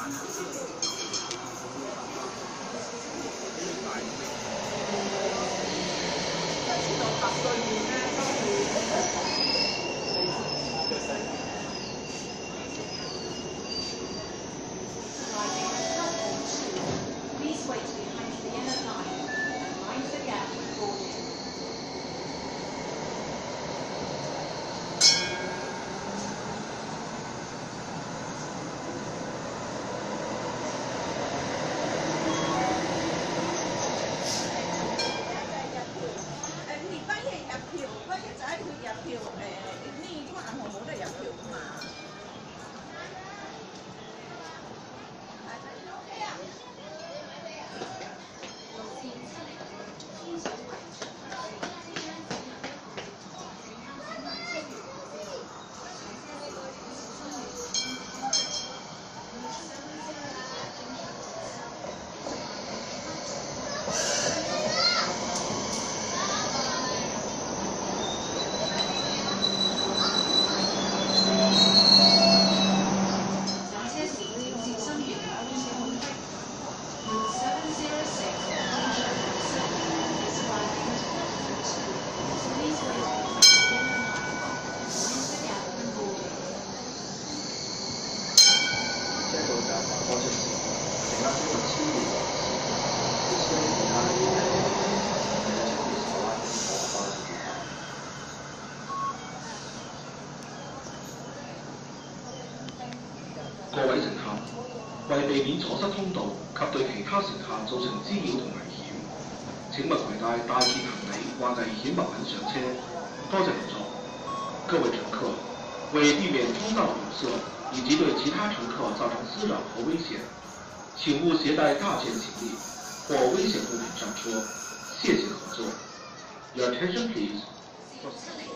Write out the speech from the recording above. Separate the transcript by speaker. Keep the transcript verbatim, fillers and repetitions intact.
Speaker 1: 各位乘客，為避免錯失通道及對其他乘客造成滋擾同危險，請勿攜帶大件行李或危險物品上車。多謝合作。各位乘客，為避免通道堵塞以及對其他乘客造成滋擾和危險，請勿攜帶大件行李或危險物品上車。謝謝合作。Your attention, please.